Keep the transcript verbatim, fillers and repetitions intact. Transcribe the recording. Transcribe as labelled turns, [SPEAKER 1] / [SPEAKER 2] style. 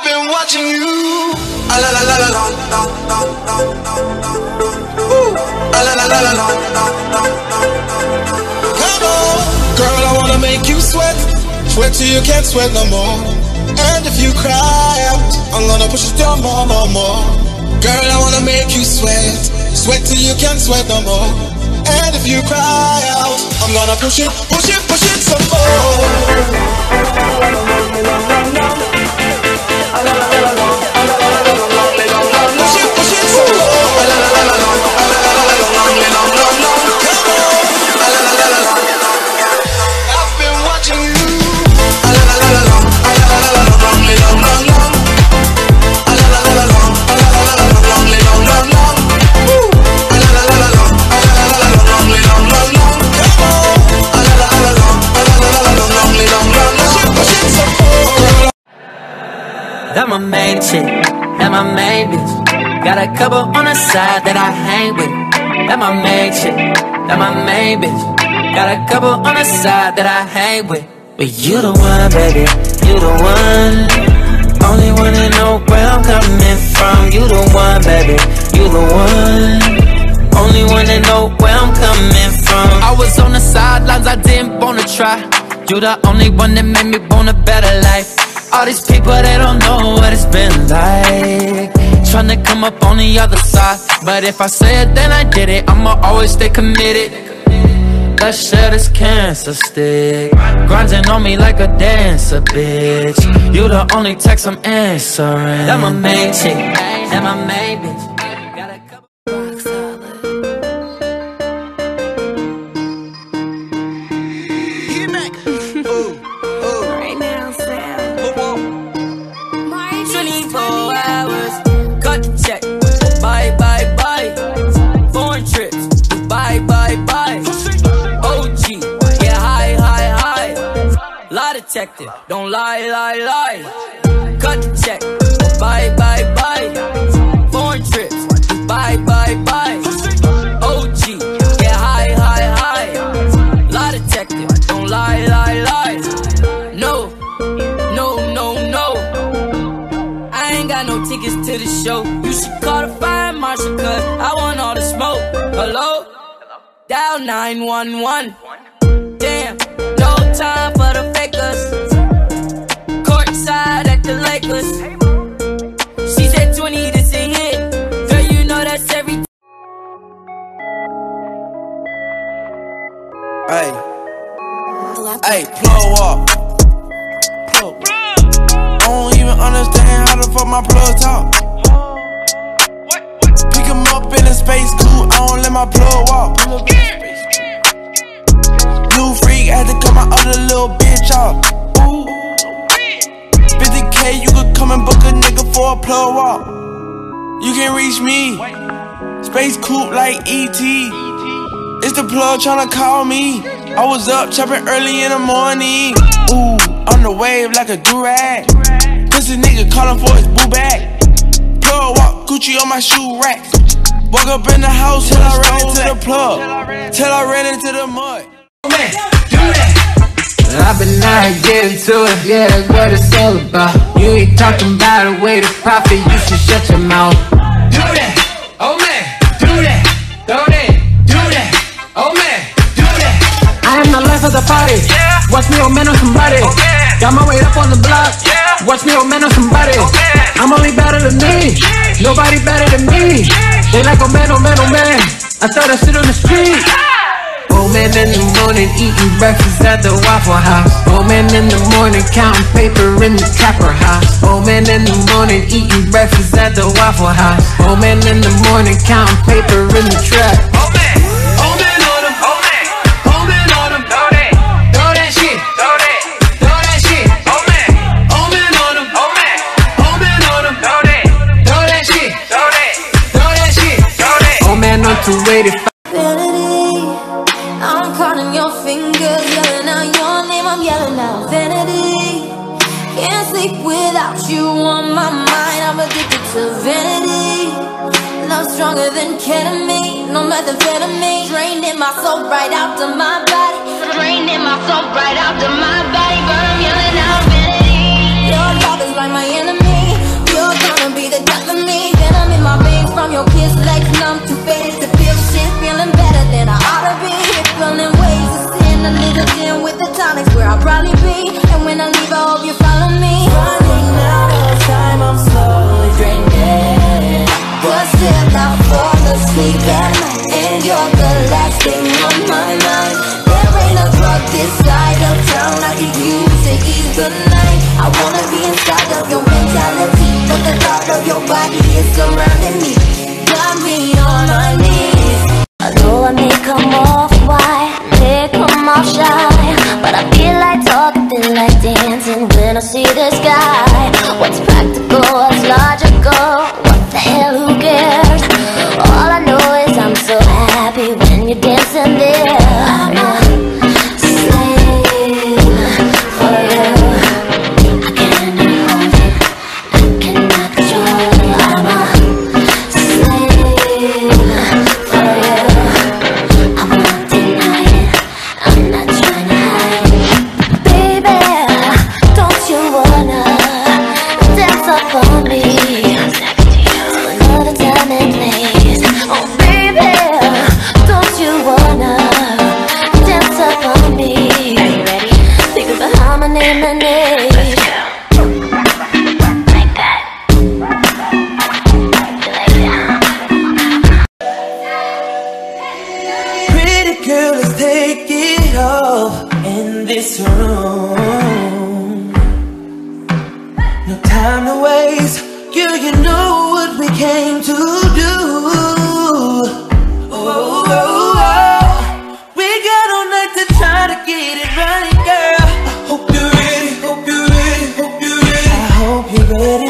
[SPEAKER 1] been watching you. Ah la la la la la la la la la. Ooh. Ah la la la la la la la la. Come on, girl, I wanna make you sweat, sweat till you can't sweat no more. And if you cry out, I'm gonna push it down more, more, more. Girl, I wanna make you sweat, sweat till you can't sweat no more. And if you cry out, I'm gonna push it, push it, push it some more.
[SPEAKER 2] That my main chick, that my main bitch. Got a couple on the side that I hang with. That my main chick, that my main bitch. Got a couple on the side that I hang with. But you the one, baby, you the one. Only wanna know where I'm coming from. You the one, baby, you the one. Only wanna know where I'm coming from. I was on the sidelines, I didn't wanna try. You the only one that made me want a better life. All these people, they don't know what it's been like, tryna come up on the other side. But if I say it, then I did it. I'ma always stay committed. That shit is cancer stick, grinding on me like a dancer, bitch. You the only text I'm answering. That my main chick, that my main bitch. Got a couple rock solid.
[SPEAKER 1] Get back. Ooh, ooh.
[SPEAKER 3] Right now, Sam.
[SPEAKER 2] twenty-four hours, cut the check. Bye, bye, bye. Foreign trips, bye, bye, bye. O G, yeah, high, high, high. Lie detector, don't lie, lie, lie. Cut the check, bye, bye, bye. Foreign trips, bye, bye, bye. O G, yeah, high, high, high. Lie detector, don't lie, lie, lie. No, no, no, no. I ain't got no tickets to the show. You should call the fire marshal, cause I want all the smoke. Hello? Dial nine one one. Damn, no time for the fakers. Courtside at the Lakers. She said twenty, this a hit. Girl, you know that's every.
[SPEAKER 1] Hey, hey, plug up. Plug. I don't even understand how the fuck my plug talk. Pick him up in a space coupe, I don't let my plug walk. New freak, had to cut my other little bitch off. fifty K, you could come and book a nigga for a plug walk. You can reach me, space coupe like E T. It's the plug tryna call me. I was up chopping early in the morning. Ooh, on the wave like a do-rag. This nigga calling for his boo bag. Plug walk, Gucci on my shoe rack. Walk up in the house till I ran into the plug. Till I ran into the mud.
[SPEAKER 2] Man, do that. I've been out here getting to it, yeah, that's what it's all about. You ain't talking about a way to profit, you should shut your mouth. Do that, oh man, do that, throw that, do that, oh man, do that. I am the life of the party, yeah. Watch me, oh man, on somebody, oh, yeah. Got my weight up on the block, yeah. Watch me, oh man, on somebody, oh, man. I'm only better than me, yeah. Nobody better than me, yeah. They like, oh man, oh man, oh man, I saw that shit on the street. Oh man in the morning, eating breakfast at the Waffle House. Oh man in the morning, counting paper in the Trapper House. Oh man in the morning, eating breakfast at the Waffle House. Oh man in the morning, counting paper in the trap. Oh man, oh man on them, oh man, oh man on them. Throw that, throw that shit, throw that, throw that shit. Oh man, oh man on them, oh man, oh man on them. Throw that, throw that shit, throw that, throw that shit, throw that. Oh man on two eighty-five.
[SPEAKER 3] I'm calling your fingers, yelling out your name, I'm yelling out vanity. Can't sleep without you on my mind, I'm addicted to vanity. Love stronger than ketamine, no methamphetamine. Draining my soul right out to my body. Draining my soul right out to my body. But I'm yelling out vanity. Your love is like my enemy. why he is surrounding me, got me on my knees. I know I may come off white, may come off shy, but I feel like talking, feel like dancing when I see this guy. What's practical, what's logical, what the hell, who cares? All I know is I'm so happy when you're dancing there. I'm a slave for you. I cannot hold it, I cannot control it. I'm a slave for you. I won't deny it, I'm not trying to hide it. Baby, don't you wanna dance up on me to another time and place? Oh baby, don't you wanna dance up on me? Are you ready? Think about how my name and age. Like that.
[SPEAKER 1] Pretty girl, let's take it off in this room. No time to waste, girl, you know what we came to do. Oh, oh, oh. We got all night to try to get it right, girl. I hope you're ready, hope you're ready, hope you're ready. I hope you're ready.